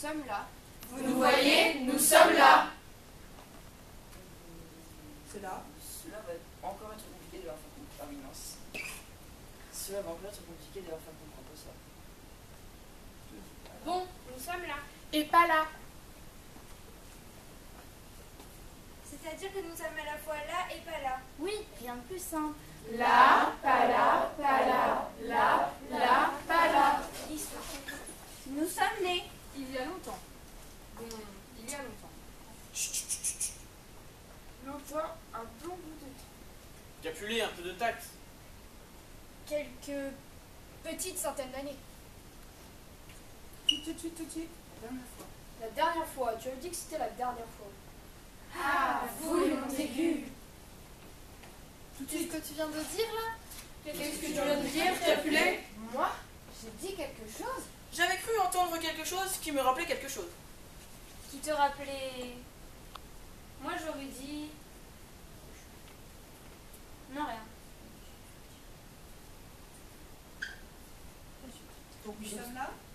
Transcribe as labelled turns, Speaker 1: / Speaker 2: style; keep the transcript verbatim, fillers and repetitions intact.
Speaker 1: sommes là.
Speaker 2: Vous nous voyez, nous sommes là.
Speaker 3: Cela
Speaker 4: Cela va encore être compliqué de leur faire comprendre. Ah oui, mince. Cela va encore être compliqué de leur faire comprendre ça.
Speaker 1: Bon, nous sommes là.
Speaker 2: Et pas là.
Speaker 5: C'est-à-dire que nous sommes à la fois là et pas là.
Speaker 6: Oui, rien de plus simple.
Speaker 2: Là, pas là, pas là, là, là, pas là.
Speaker 5: Histoire. Nous sommes nés.
Speaker 1: Il y a longtemps. Bon, il y a longtemps. Longtemps, un bon bout de temps.
Speaker 7: Capulet, un peu de tact.
Speaker 2: Quelques petites centaines d'années.
Speaker 3: Tout de suite, tout de suite. La dernière fois.
Speaker 2: La dernière fois, tu as dit que c'était la dernière fois.
Speaker 5: Ah, vous les Montaigu.
Speaker 2: Qu'est-ce que tu viens de dire là?
Speaker 3: Qu'est-ce que tu viens de dire, Capulet?
Speaker 2: Moi? J'ai dit quelque chose
Speaker 4: J'avais cru entendre quelque chose qui me rappelait quelque chose.
Speaker 5: Qui te rappelait... Moi j'aurais dit... Non, rien.
Speaker 3: Donc nous sommes là.